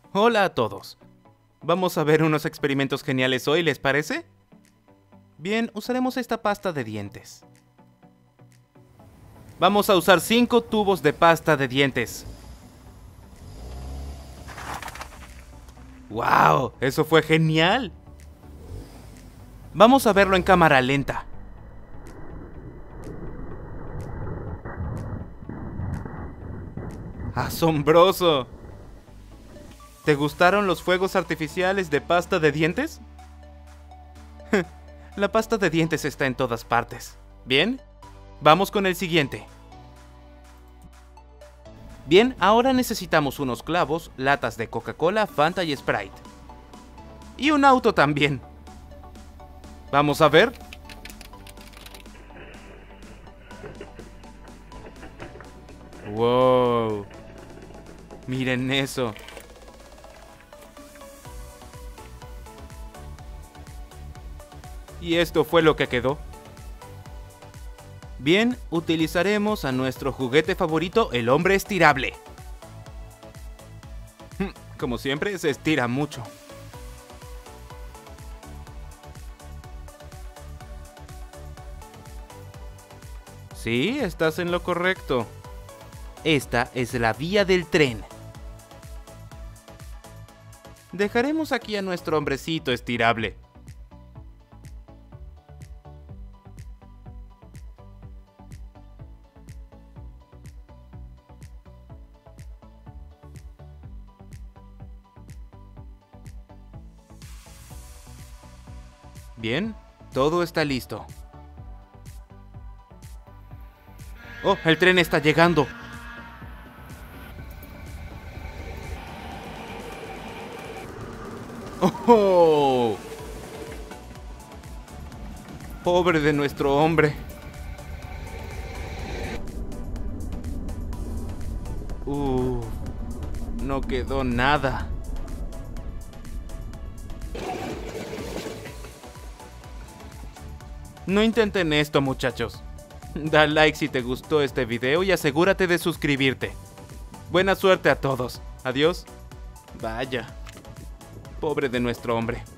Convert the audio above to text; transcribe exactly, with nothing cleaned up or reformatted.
Hola a todos. Vamos a ver unos experimentos geniales hoy, ¿les parece? Bien, usaremos esta pasta de dientes. Vamos a usar cinco tubos de pasta de dientes. ¡Wow! ¡Eso fue genial! Vamos a verlo en cámara lenta. ¡Asombroso! ¿Te gustaron los fuegos artificiales de pasta de dientes? La pasta de dientes está en todas partes. ¿Bien? Vamos con el siguiente. Bien, ahora necesitamos unos clavos, latas de Coca-Cola, Fanta y Sprite. Y un auto también. ¿Vamos a ver? ¡Wow! Miren eso. Y esto fue lo que quedó. Bien, utilizaremos a nuestro juguete favorito, el hombre estirable. Como siempre, se estira mucho. Sí, estás en lo correcto. Esta es la vía del tren. Dejaremos aquí a nuestro hombrecito estirable. Bien, todo está listo. ¡Oh, el tren está llegando! ¡Oh! Pobre de nuestro hombre. Uh, no quedó nada. No intenten esto, muchachos. Da like si te gustó este video y asegúrate de suscribirte. Buena suerte a todos. Adiós. Vaya. Pobre de nuestro hombre.